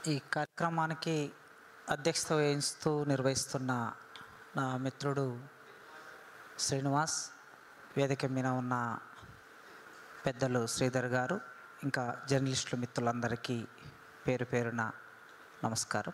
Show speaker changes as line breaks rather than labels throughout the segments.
ఈ కార్యక్రమానికి అధ్యక్షత వహిస్తూ నిర్వహిస్తున్న నా మిత్రుడు శ్రీనివాస్, వేదిక మీద ఉన్న పెద్దలు శ్రీధర్ గారు, ఇంకా జర్నలిస్టులు మిత్రులందరికీ పేరు పేరున నమస్కారం.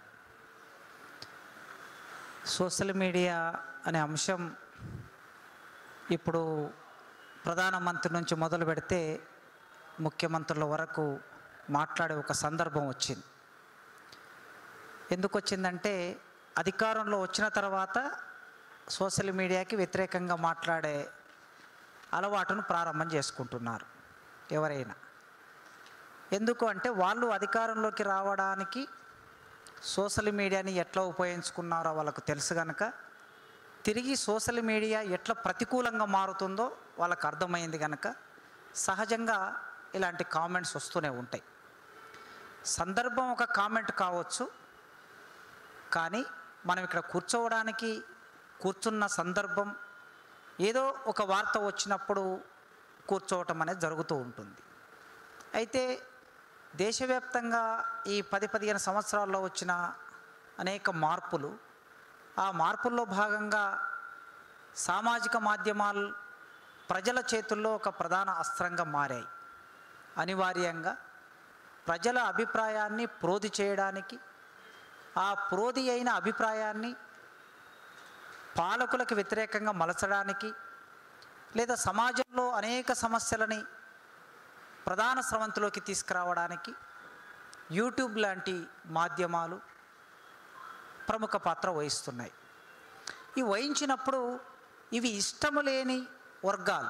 సోషల్ మీడియా అనే అంశం ఇప్పుడు ప్రధానమంత్రి నుంచి మొదలు పెడితే ముఖ్యమంత్రుల వరకు మాట్లాడే ఒక సందర్భం వచ్చింది. ఎందుకు వచ్చిందంటే, అధికారంలో వచ్చిన తర్వాత సోషల్ మీడియాకి వ్యతిరేకంగా మాట్లాడే అలవాటును ప్రారంభం చేసుకుంటున్నారు ఎవరైనా. ఎందుకు అంటే, వాళ్ళు అధికారంలోకి రావడానికి సోషల్ మీడియాని ఎట్లా ఉపయోగించుకున్నారో వాళ్ళకు తెలుసు కనుక, తిరిగి సోషల్ మీడియా ఎట్లా ప్రతికూలంగా మారుతుందో వాళ్ళకు అర్థమైంది కనుక సహజంగా ఇలాంటి కామెంట్స్ వస్తూనే ఉంటాయి. సందర్భం ఒక కామెంట్ కావచ్చు, కానీ మనం ఇక్కడ కూర్చున్న సందర్భం ఏదో ఒక వార్త వచ్చినప్పుడు కూర్చోవటం అనేది జరుగుతూ ఉంటుంది. అయితే దేశవ్యాప్తంగా ఈ 10-15 సంవత్సరాల్లో వచ్చిన అనేక మార్పులు, ఆ మార్పుల్లో భాగంగా సామాజిక మాధ్యమాలు ప్రజల చేతుల్లో ఒక ప్రధాన అస్త్రంగా మారాయి. అనివార్యంగా ప్రజల అభిప్రాయాన్ని ప్రోది చేయడానికి, ఆ ప్రోది అయిన అభిప్రాయాన్ని పాలకులకు వ్యతిరేకంగా మలచడానికి, లేదా సమాజంలో అనేక సమస్యలని ప్రధాన స్రవంతిలోకి తీసుకురావడానికి యూట్యూబ్ లాంటి మాధ్యమాలు ప్రముఖ పాత్ర వహిస్తున్నాయి. ఈ వహించినప్పుడు ఇవి ఇష్టము లేని వర్గాలు,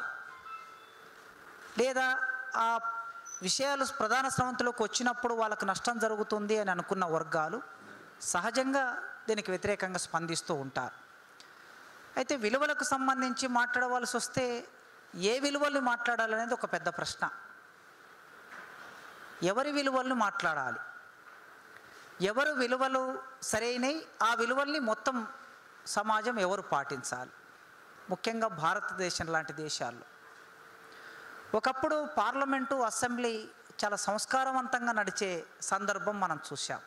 లేదా ఆ విషయాలు ప్రధాన స్రవంతిలోకి వచ్చినప్పుడు వాళ్ళకు నష్టం జరుగుతుంది అని అనుకున్న వర్గాలు సహజంగా దీనికి వ్యతిరేకంగా స్పందిస్తూ ఉంటారు. అయితే విలువలకు సంబంధించి మాట్లాడవలసి వస్తే ఏ విలువల్ని మాట్లాడాలనేది ఒక పెద్ద ప్రశ్న. ఎవరి విలువలను మాట్లాడాలి, ఎవరు విలువలు సరైనవి, ఆ విలువల్ని మొత్తం సమాజం ఎవరు పాటించాలి? ముఖ్యంగా భారతదేశం లాంటి దేశాల్లో ఒకప్పుడు పార్లమెంటు, అసెంబ్లీ చాలా సంస్కారవంతంగా నడిచే సందర్భం మనం చూసాం.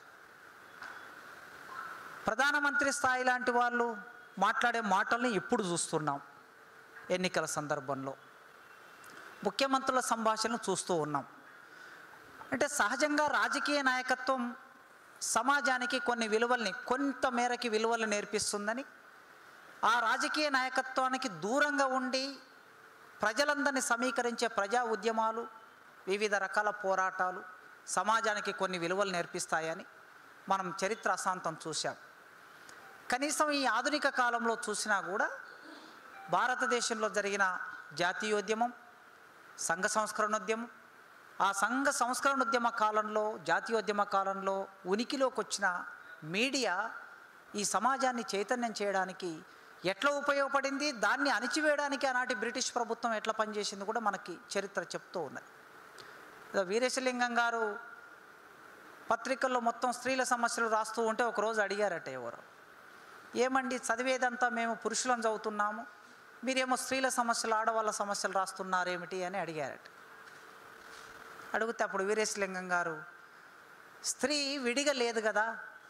ప్రధానమంత్రి స్థాయి లాంటి వాళ్ళు మాట్లాడే మాటల్ని ఇప్పుడు చూస్తున్నాం. ఎన్నికల సందర్భంలో ముఖ్యమంత్రుల సంభాషణలు చూస్తూ ఉన్నాం. అంటే సహజంగా రాజకీయ నాయకత్వం సమాజానికి కొన్ని విలువల్ని, కొంత మేరకి విలువలు నేర్పిస్తుందని, ఆ రాజకీయ నాయకత్వానికి దూరంగా ఉండి ప్రజలందరినీ సమీకరించే ప్రజా ఉద్యమాలు, వివిధ రకాల పోరాటాలు సమాజానికి కొన్ని విలువలు నేర్పిస్తాయని మనం చరిత్ర అశాంతం చూసాం. కనీసం ఈ ఆధునిక కాలంలో చూసినా కూడా భారతదేశంలో జరిగిన జాతీయోద్యమం, సంఘ సంస్కరణోద్యమం, ఆ సంఘ సంస్కరణోద్యమ కాలంలో, జాతీయోద్యమ కాలంలో ఉనికిలోకి వచ్చిన మీడియా ఈ సమాజాన్ని చైతన్యం చేయడానికి ఎట్లా ఉపయోగపడింది, దాన్ని అణిచివేయడానికి ఆనాటి బ్రిటిష్ ప్రభుత్వం ఎట్లా పనిచేసింది కూడా మనకి చరిత్ర చెప్తూ ఉన్నది. వీరేశలింగం గారు పత్రికల్లో మొత్తం స్త్రీల సమస్యలు రాస్తూ ఉంటే ఒకరోజు అడిగారట ఎవరు, ఏమండి చదివేదంతా మేము పురుషులను చదువుతున్నాము, మీరేమో స్త్రీల సమస్యలు, ఆడవాళ్ళ సమస్యలు రాస్తున్నారేమిటి అని అడిగారట. అడిగితే అప్పుడు వీరేశలింగం గారు, స్త్రీ విడిగా లేదు కదా,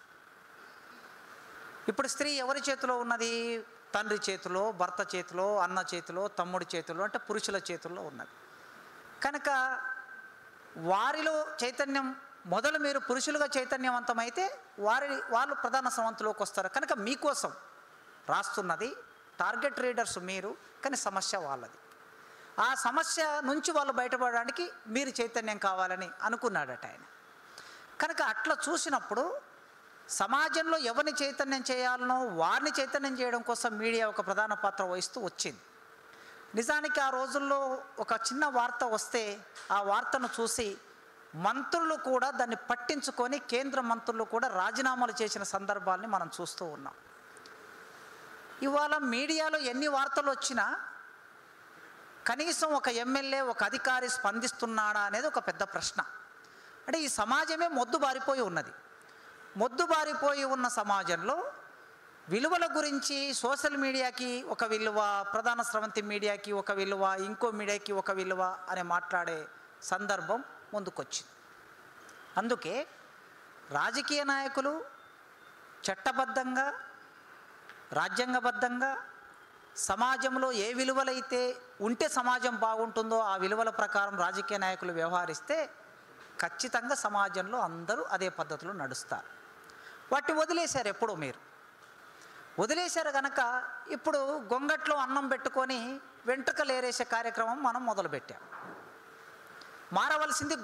ఇప్పుడు స్త్రీ ఎవరి చేతిలో ఉన్నది? తండ్రి చేతిలో, భర్త చేతిలో, అన్న చేతిలో, తమ్ముడి చేతిలో, అంటే పురుషుల చేతుల్లో ఉన్నది. కనుక వారిలో చైతన్యం మొదలు మీరు పురుషులుగా చైతన్యవంతమైతే వాళ్ళు ప్రధాన స్రవంతిలోకి వస్తారు. కనుక మీకోసం రాస్తున్నది, టార్గెట్ రీడర్స్ మీరు, కానీ సమస్య వాళ్ళది. ఆ సమస్య నుంచి వాళ్ళు బయటపడడానికి మీరు చైతన్యం కావాలని అనుకున్నాడట ఆయన. కనుక అట్లా చూసినప్పుడు సమాజంలో ఎవరిని చైతన్యం చేయాలనో వారిని చైతన్యం చేయడం కోసం మీడియా ఒక ప్రధాన పాత్ర వహిస్తూ వచ్చింది. నిజానికి ఆ రోజుల్లో ఒక చిన్న వార్త వస్తే ఆ వార్తను చూసి మంత్రులు కూడా దాన్ని పట్టించుకొని, కేంద్ర మంత్రులు కూడా రాజీనామాలు చేసిన సందర్భాల్ని మనం చూస్తూ ఉన్నాం. ఇవాళ మీడియాలో ఎన్ని వార్తలు వచ్చినా కనీసం ఒక ఎమ్మెల్యే, ఒక అధికారి స్పందిస్తున్నాడా అనేది ఒక పెద్ద ప్రశ్న. అంటే ఈ సమాజమే మొద్దుబారిపోయి ఉన్నది. మొద్దుబారిపోయి ఉన్న సమాజంలో విలువల గురించి సోషల్ మీడియాకి ఒక విలువ, ప్రధాన స్రవంతి మీడియాకి ఒక విలువ, ఇంకో మీడియాకి ఒక విలువ అని మాట్లాడే సందర్భం ముందుకొచ్చింది. అందుకే రాజకీయ నాయకులు చట్టబద్ధంగా రాజ్యాంగబద్ధంగా సమాజంలో ఏ విలువలైతే ఉంటే సమాజం బాగుంటుందో ఆ విలువల ప్రకారం రాజకీయ నాయకులు వ్యవహరిస్తే ఖచ్చితంగా సమాజంలో అందరూ అదే పద్ధతిలో నడుస్తారు. వాటిని వదిలేశారు, ఎప్పుడో మీరు వదిలేశారు కనుక ఇప్పుడు గొంగట్లో అన్నం పెట్టుకొని వెంట్రుకలు ఏరేసే కార్యక్రమం మనం మొదలుపెట్టాం. మారవలసింది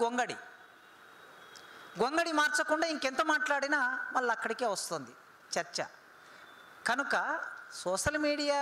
గొంగడి మార్చకుండా ఇంకెంత మాట్లాడినా మళ్ళీ అక్కడికే వస్తుంది చర్చ. కనుక సోషల్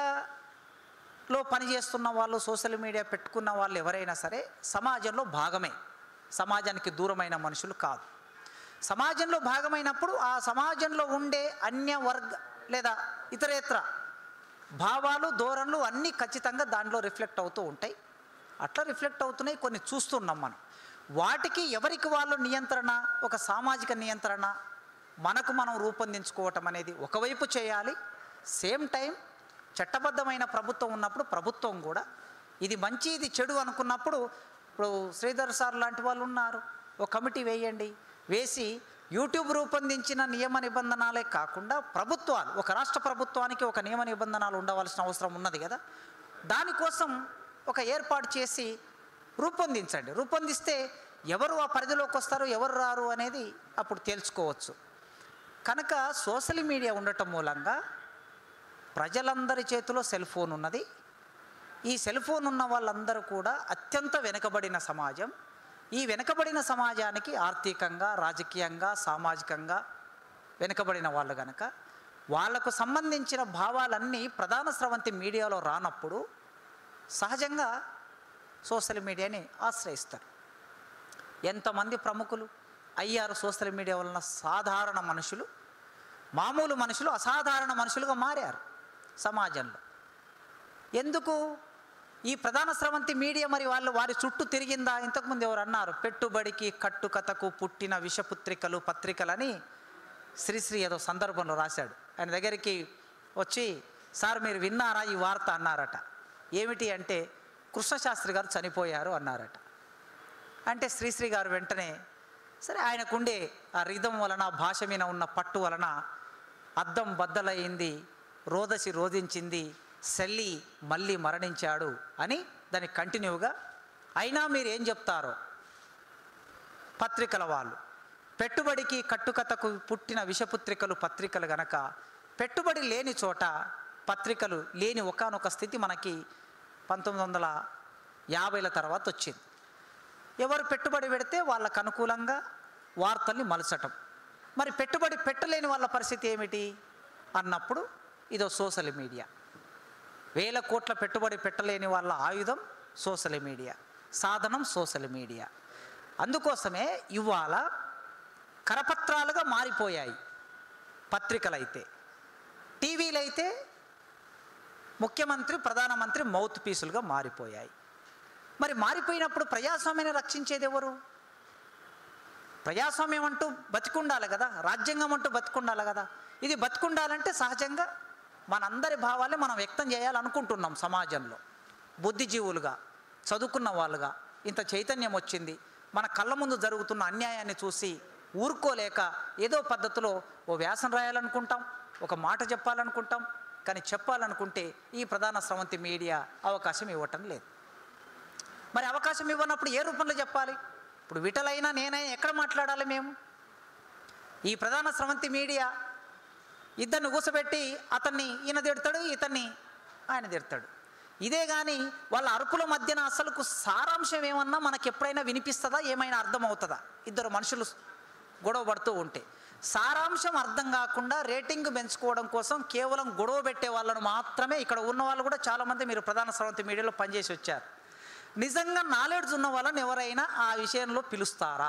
మీడియాలో పనిచేస్తున్న వాళ్ళు, సోషల్ మీడియా పెట్టుకున్న వాళ్ళు ఎవరైనా సరే సమాజంలో భాగమే, సమాజానికి దూరమైన మనుషులు కాదు. సమాజంలో భాగమైనప్పుడు ఆ సమాజంలో ఉండే అన్య వర్గ లేదా ఇతరేతర భావాలు, ధోరణులు అన్నీ ఖచ్చితంగా దాంట్లో రిఫ్లెక్ట్ అవుతూ ఉంటాయి. అట్లా రిఫ్లెక్ట్ అవుతున్నాయి, కొన్ని చూస్తున్నాం మనం. వాటికి ఎవరికి వాళ్ళు నియంత్రణ, ఒక సామాజిక నియంత్రణ మనకు మనం రూపొందించుకోవటం అనేది ఒకవైపు చేయాలి. సేమ్ టైం చట్టబద్ధమైన ప్రభుత్వం ఉన్నప్పుడు ప్రభుత్వం కూడా ఇది మంచి ఇది చెడు అనుకున్నప్పుడు, ఇప్పుడు శ్రీధర్ సార్ లాంటి వాళ్ళు ఉన్నారు, ఒక కమిటీ వేయండి, వేసి యూట్యూబ్ రూపొందించిన నియమ నిబంధనలే కాకుండా ప్రభుత్వాలు, ఒక రాష్ట్ర ప్రభుత్వానికి ఒక నియమ నిబంధనలు ఉండవలసిన అవసరం ఉన్నది కదా, దానికోసం ఒక ఏర్పాటు చేసి రూపొందించండి. రూపొందిస్తే ఎవరు ఆ పరిధిలోకి వస్తారు, ఎవరు రారు అనేది అప్పుడు తేల్చుకోవచ్చు. కనుక సోషల్ మీడియా ఉండటం మూలంగా ప్రజలందరి చేతిలో సెల్ ఫోన్ ఉన్నది. ఈ సెల్ ఫోన్ ఉన్న వాళ్ళందరూ కూడా అత్యంత వెనుకబడిన సమాజం. ఈ వెనుకబడిన సమాజానికి ఆర్థికంగా, రాజకీయంగా, సామాజికంగా వెనుకబడిన వాళ్ళు కనుక వాళ్లకు సంబంధించిన భావాలన్నీ ప్రధాన స్రవంతి మీడియాలో రానప్పుడు సహజంగా సోషల్ మీడియాని ఆశ్రయిస్తారు. ఎంతమంది ప్రముఖులు అయ్యారు సోషల్ మీడియా వలన? సాధారణ మనుషులు, మామూలు మనుషులు అసాధారణ మనుషులుగా మారారు సమాజంలో. ఎందుకు? ఈ ప్రధాన స్రవంతి మీడియా మరి వారి చుట్టూ తిరిగిందా? ఇంతకుముందు ఎవరు అన్నారు, పెట్టుబడికి కట్టుకథకు పుట్టిన విషపుత్రికలు పత్రికలని శ్రీశ్రీ ఏదో సందర్భంలో రాశాడు. ఆయన దగ్గరికి వచ్చి, సార్ మీరు విన్నారా ఈ వార్త అన్నారట. ఏమిటి అంటే, కృష్ణశాస్త్రి గారు చనిపోయారు అన్నారట. అంటే శ్రీశ్రీ గారు వెంటనే సరే ఆయనకుండే ఆ రిధం వలన, భాష మీద ఉన్న పట్టు వలన అద్దం బద్దలయ్యింది, రోదసి రోధించింది, శల్లి మళ్ళీ మరణించాడు అని దాన్ని కంటిన్యూగా. అయినా మీరు ఏం చెప్తారో పత్రికల వాళ్ళు, పెట్టుబడికి కట్టుకథకు పుట్టిన విషపుత్రికలు పత్రికలు గనక పెట్టుబడి లేని చోట పత్రికలు లేని ఒకానొక స్థితి మనకి 1950ల తర్వాత వచ్చింది. ఎవరు పెట్టుబడి పెడితే వాళ్ళకు అనుకూలంగా వార్తల్ని మలచటం. మరి పెట్టుబడి పెట్టలేని వాళ్ళ పరిస్థితి ఏమిటి అన్నప్పుడు ఇదో సోషల్ మీడియా. 1000 కోట్ల పెట్టుబడి పెట్టలేని వాళ్ళ ఆయుధం సోషల్ మీడియా, సాధనం సోషల్ మీడియా. అందుకోసమే ఇవాళ కరపత్రాలుగా మారిపోయాయి పత్రికలైతే. టీవీలైతే ముఖ్యమంత్రి, ప్రధానమంత్రి మౌత్ పీసులుగా మారిపోయాయి. మరి మారిపోయినప్పుడు ప్రజాస్వామ్యాన్ని రక్షించేది ఎవరు? ప్రజాస్వామ్యం అంటూ బతికుండాలి కదా, రాజ్యాంగం అంటూ బతికుండాలి కదా. ఇది బతికుండాలంటే సహజంగా మనందరి భావాలే మనం వ్యక్తం చేయాలనుకుంటున్నాం. సమాజంలో బుద్ధిజీవులుగా, చదువుకున్న వాళ్ళుగా ఇంత చైతన్యం వచ్చింది. మన కళ్ళ ముందు జరుగుతున్న అన్యాయాన్ని చూసి ఊరుకోలేక ఏదో పద్ధతిలో ఓ వ్యాసం రాయాలనుకుంటాం, ఒక మాట చెప్పాలనుకుంటాం. కానీ చెప్పాలనుకుంటే ఈ ప్రధాన స్రవంతి మీడియా అవకాశం ఇవ్వటం లేదు. మరి అవకాశం ఇవ్వనప్పుడు ఏ రూపంలో చెప్పాలి? ఇప్పుడు విటలైనా నేనైనా ఎక్కడ మాట్లాడాలి మేము? ఈ ప్రధాన స్రవంతి మీడియా ఇద్దరిని కూసబెట్టి అతన్ని ఈయన తిడతాడు, ఇతన్ని ఆయన తిడతాడు. ఇదే కానీ వాళ్ళ అరుపుల మధ్యన అసలుకు సారాంశం ఏమన్నా మనకు ఎప్పుడైనా వినిపిస్తుందా, ఏమైనా అర్థమవుతుందా? ఇద్దరు మనుషులు గొడవ పడుతూ ఉంటే సారాంశం అర్థం కాకుండా రేటింగ్ పెంచుకోవడం కోసం కేవలం గొడవ పెట్టే వాళ్ళను మాత్రమే, ఇక్కడ ఉన్న వాళ్ళు కూడా చాలామంది మీరు ప్రధాన స్రవంతి మీడియాలో పనిచేసి వచ్చారు. నిజంగా నాలెడ్జ్ ఉన్న వాళ్ళని ఎవరైనా ఆ విషయంలో పిలుస్తారా?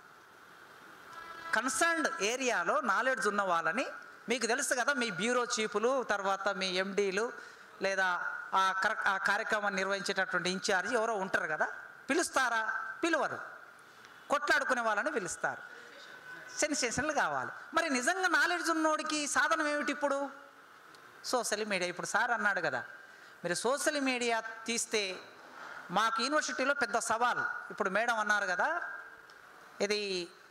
కన్సర్న్డ్ ఏరియాలో నాలెడ్జ్ ఉన్న వాళ్ళని, మీకు తెలుసు కదా, మీ బ్యూరో చీఫ్లు, తర్వాత మీ ఎండీలు లేదా ఆ కార్యక్రమాన్ని నిర్వహించేటటువంటి ఇన్ఛార్జి ఎవరో ఉంటారు కదా, పిలుస్తారా? పిలువరు. కొట్లాడుకునే వాళ్ళని పిలుస్తారు. సెన్సేషన్లు కావాలి. మరి నిజంగా నాలెడ్జ్ ఉన్నోడికి సాధనం ఏమిటి? ఇప్పుడు సోషల్ మీడియా. ఇప్పుడు సార్ అన్నాడు కదా, మీరు సోషల్ మీడియా తీస్తే మాకు యూనివర్సిటీలో పెద్ద సవాల్. ఇప్పుడు మేడం అన్నారు కదా, ఇది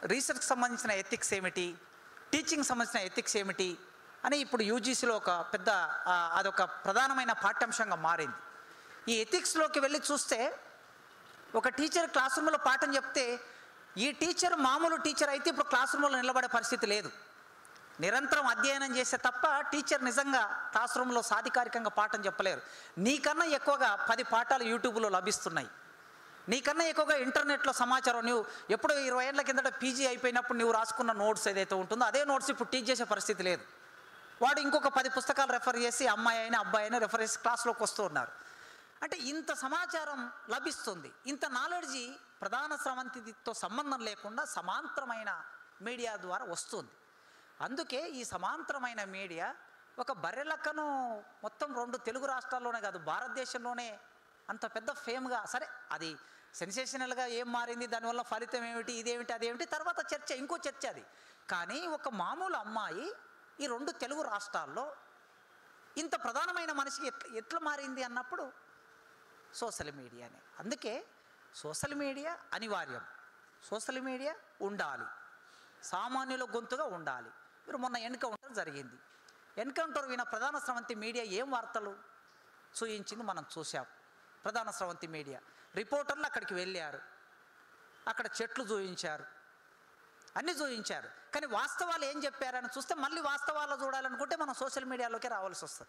రీసెర్చ్కి సంబంధించిన ఎథిక్స్ ఏమిటి, టీచింగ్ సంబంధించిన ఎథిక్స్ ఏమిటి అని ఇప్పుడు యూజీసీలో ఒక పెద్ద అదొక ప్రధానమైన పాఠ్యాంశంగా మారింది. ఈ ఎథిక్స్లోకి వెళ్ళి చూస్తే ఒక టీచర్ క్లాస్ రూమ్లో పాఠం చెప్తే ఈ టీచర్ మామూలు టీచర్ అయితే ఇప్పుడు క్లాస్ రూమ్లో నిలబడే పరిస్థితి లేదు. నిరంతరం అధ్యయనం చేస్తే తప్ప టీచర్ నిజంగా క్లాస్ రూమ్లో సాధికారికంగా పాఠం చెప్పలేరు. నీకన్నా ఎక్కువగా 10 పాఠాలు యూట్యూబ్లో లభిస్తున్నాయి. నీకన్నా ఎక్కువగా ఇంటర్నెట్లో సమాచారం, నువ్వు ఎప్పుడు 20 ఏళ్ల కిందట పీజీ అయిపోయినప్పుడు నువ్వు రాసుకున్న నోట్స్ ఏదైతే ఉంటుందో అదే నోట్స్ ఇప్పుడు టీచ్ చేసే పరిస్థితి లేదు. వాడు ఇంకొక 10 పుస్తకాలు రెఫర్ చేసి అమ్మాయి అయినా అబ్బాయి అయినా రెఫర్ చేసి క్లాస్లోకి వస్తూ ఉన్నారు. అంటే ఇంత సమాచారం లభిస్తుంది. ఇంత నాలెడ్జి ప్రధాన స్రవంతితో సంబంధం లేకుండా సమాంతరమైన మీడియా ద్వారా వస్తుంది. అందుకే ఈ సమాంతరమైన మీడియా ఒక బర్రెలక్కను మొత్తం 2 తెలుగు రాష్ట్రాల్లోనే కాదు భారతదేశంలోనే అంత పెద్ద ఫేమ్గా, సరే అది సెన్సేషనల్గా ఏం మారింది, దానివల్ల ఫలితం ఏమిటి, ఇదేమిటి అదేమిటి తర్వాత చర్చ, ఇంకో చర్చ అది. కానీ ఒక మామూలు అమ్మాయి ఈ 2 తెలుగు రాష్ట్రాల్లో ఇంత ప్రధానమైన మనిషికి ఎట్లా మారింది అన్నప్పుడు సోషల్ మీడియానే. అందుకే సోషల్ మీడియా అనివార్యం, సోషల్ మీడియా ఉండాలి, సామాన్యుల గొంతుగా ఉండాలి. మీరు మొన్న ఎన్కౌంటర్ జరిగింది, ఎన్కౌంటర్ విన ప్రధాన స్రవంతి మీడియా ఏం వార్తలు చూయించింది మనం చూసాం. ప్రధాన స్రవంతి మీడియా రిపోర్టర్లు అక్కడికి వెళ్ళారు, అక్కడ చెట్లు చూయించారు, అన్నీ చూయించారు. కానీ వాస్తవాలు ఏం చెప్పారని చూస్తే మళ్ళీ వాస్తవాలు చూడాలనుకుంటే మనం సోషల్ మీడియాలోకి రావాల్సి వస్తుంది.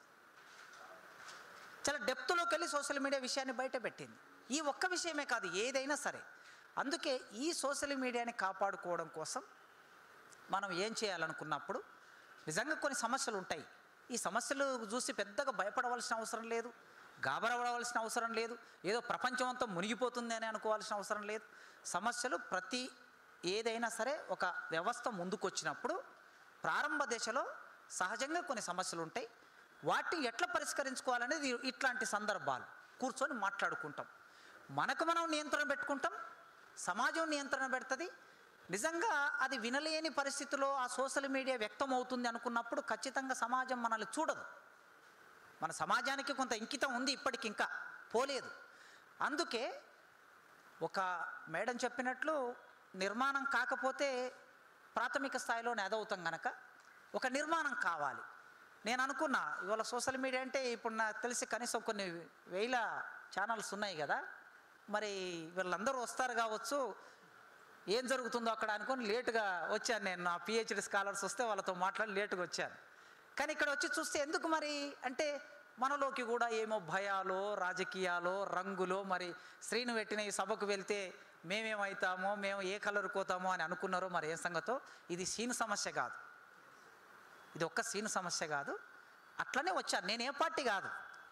చాలా డెప్త్లోకి వెళ్ళి సోషల్ మీడియా విషయాన్ని బయట పెట్టింది. ఈ ఒక్క విషయమే కాదు, ఏదైనా సరే. అందుకే ఈ సోషల్ మీడియాని కాపాడుకోవడం కోసం మనం ఏం చేయాలనుకున్నప్పుడు నిజంగా కొన్ని సమస్యలు ఉంటాయి. ఈ సమస్యలు చూసి పెద్దగా భయపడవలసిన అవసరం లేదు, గాబరపడవలసిన అవసరం లేదు, ఏదో ప్రపంచం అంతా మునిగిపోతుంది అని అనుకోవాల్సిన అవసరం లేదు. సమస్యలు ఏదైనా సరే ఒక వ్యవస్థ ముందుకొచ్చినప్పుడు ప్రారంభ దశలో సహజంగా కొన్ని సమస్యలు ఉంటాయి. వాటిని ఎట్లా పరిష్కరించుకోవాలనేది ఇట్లాంటి సందర్భాలు కూర్చొని మాట్లాడుకుంటాం. మనకు మనం నియంత్రణ పెట్టుకుంటాం, సమాజం నియంత్రణ పెడుతుంది. నిజంగా అది వినలేని పరిస్థితిలో ఆ సోషల్ మీడియా వ్యక్తం అవుతుంది అనుకున్నప్పుడు ఖచ్చితంగా సమాజం మనల్ని చూడదు. మన సమాజానికి కొంత ఇంకితం ఉంది, ఇప్పటికి ఇంకా పోలేదు. అందుకే ఒక మేడం చెప్పినట్లు నిర్మాణం కాకపోతే ప్రాథమిక స్థాయిలోనే అదవుతాం కనుక ఒక నిర్మాణం కావాలి. నేను అనుకున్నా ఇవాళ సోషల్ మీడియా అంటే ఇప్పుడు నాకు తెలిసి కనీసం కొన్ని వేల ఛానల్స్ ఉన్నాయి కదా, మరి వీళ్ళందరూ వస్తారు కావచ్చు, ఏం జరుగుతుందో అక్కడ అనుకొని లేటుగా వచ్చాను. నేను నా పిహెచ్డి స్కాలర్స్ వస్తే వాళ్ళతో మాట్లాడి లేటుగా వచ్చాను. కానీ ఇక్కడ వచ్చి చూస్తే ఎందుకు మరి అంటే మనలోకి కూడా ఏమో భయాలో రాజకీయాలో రంగులో, మరి శ్రీను పెట్టిన ఈ సభకు వెళ్తే మేమేమవుతామో, మేము ఏ కలర్ కోతామో అని అనుకున్నారో మరి ఏం సంగతో. ఇది సీన్ సమస్య కాదు, ఇది ఒక్క సీన్ సమస్య కాదు. అట్లనే వచ్చాను. నేను ఏ పార్టీ కాదు,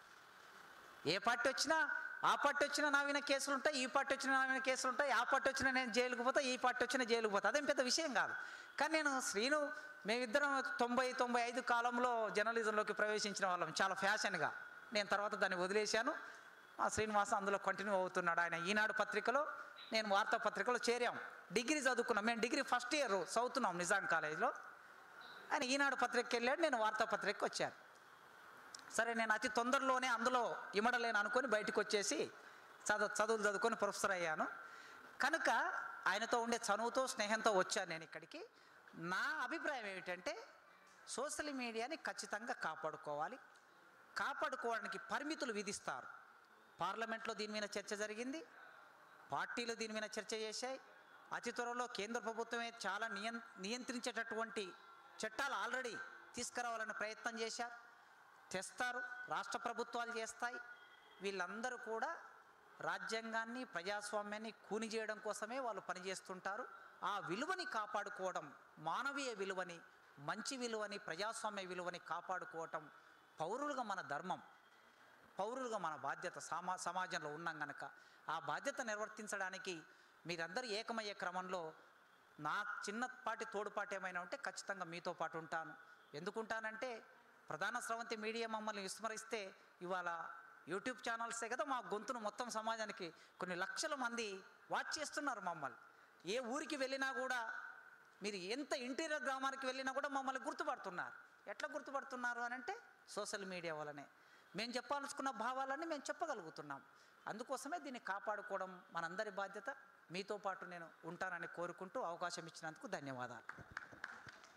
ఏ పార్టీ వచ్చినా ఆ పార్టీ వచ్చినా నా మీద కేసులు ఉంటాయి, ఈ పార్టీ వచ్చినా నా మీద కేసులు ఉంటాయి, ఆ పార్టీ వచ్చినా నేను జైలుకు పోతా, ఈ పార్టీ వచ్చినా జైలుకు పోతా, అదేం పెద్ద విషయం కాదు. కానీ నేను శ్రీను మేమిద్దరం 90-95 కాలంలో జర్నలిజంలోకి ప్రవేశించిన వాళ్ళం చాలా ఫ్యాషన్గా. నేను తర్వాత దాన్ని వదిలేశాను. ఆ శ్రీనివాస అందులో కంటిన్యూ అవుతున్నాడు. ఆయన ఈనాడు పత్రికలో, నేను వార్తాపత్రికలో చేరాం. డిగ్రీ చదువుకున్నాం, మేము డిగ్రీ ఫస్ట్ ఇయర్ చదువుతున్నాం నిజాం కాలేజీలో. ఆయన ఈనాడు పత్రికకి వెళ్ళాడు, నేను వార్తాపత్రికకి వచ్చాను. సరే నేను అతి తొందరలోనే అందులో ఇమడలేను అనుకొని బయటకు వచ్చేసి చదువులు చదువుకొని ప్రొఫెసర్ అయ్యాను. కనుక ఆయనతో ఉండే చనువుతో స్నేహంతో వచ్చాను నేను ఇక్కడికి. నా అభిప్రాయం ఏమిటంటే సోషల్ మీడియాని ఖచ్చితంగా కాపాడుకోవాలి. కాపాడుకోవడానికి పరిమితులు విధిస్తారు. పార్లమెంట్లో దీని మీద చర్చ జరిగింది, పార్టీలు దీని మీద చర్చ చేశాయి. అతి త్వరలో కేంద్ర ప్రభుత్వమే చాలా నియంత్రించేటటువంటి చట్టాలు ఆల్రెడీ తీసుకురావాలనే ప్రయత్నం చేశారు, తెస్తారు, రాష్ట్ర ప్రభుత్వాలు చేస్తాయి. వీళ్ళందరూ కూడా రాజ్యాంగాన్ని ప్రజాస్వామ్యాన్ని కూని చేయడం కోసమే వాళ్ళు పనిచేస్తుంటారు. ఆ విలువని కాపాడుకోవడం, మానవీయ విలువని, మంచి విలువని, ప్రజాస్వామ్య విలువని కాపాడుకోవటం పౌరులుగా మన ధర్మం, పౌరులుగా మన బాధ్యత. సమాజంలో ఉన్నాం కనుక ఆ బాధ్యత నిర్వర్తించడానికి మీరందరూ ఏకమయ్యే క్రమంలో నా చిన్నపాటి తోడుపాటు ఏమైనా ఉంటే ఖచ్చితంగా మీతో పాటు ఉంటాను. ఎందుకుంటానంటే ప్రధాన స్రవంతి మీడియా మమ్మల్ని విస్మరిస్తే ఇవాళ యూట్యూబ్ ఛానల్సే కదా మా గొంతును మొత్తం సమాజానికి కొన్ని లక్షల మంది వాచ్ చేస్తున్నారు మమ్మల్ని. ఏ ఊరికి వెళ్ళినా కూడా, మీరు ఎంత ఇంటీరియర్ గ్రామానికి వెళ్ళినా కూడా మమ్మల్ని గుర్తుపడుతున్నారు. ఎట్లా గుర్తుపడుతున్నారు అని అంటే సోషల్ మీడియా వల్లనే. మేము చెప్పాలనుకున్న భావాలన్నీ మేము చెప్పగలుగుతున్నాం. అందుకోసమే దీన్ని కాపాడుకోవడం మనందరి బాధ్యత. మీతో పాటు నేను ఉంటానని కోరుకుంటూ అవకాశం ఇచ్చినందుకు ధన్యవాదాలు.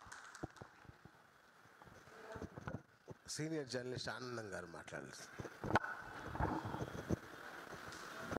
సీనియర్ జర్నలిస్ట్ ఆనందం గారు మాట్లాడారు.